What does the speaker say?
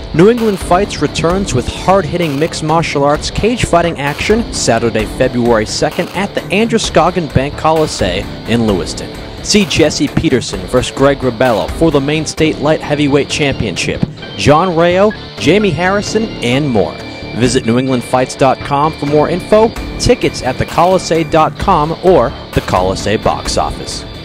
New England Fights returns with hard-hitting mixed martial arts cage fighting action Saturday, February 2nd at the Androscoggin Bank Coliseum in Lewiston. See Jesse Peterson vs. Greg Ribello for the Maine State Light Heavyweight Championship, John Rayo, Jamie Harrison, and more. Visit newenglandfights.com for more info, tickets at thecoliseum.com or the Coliseum box office.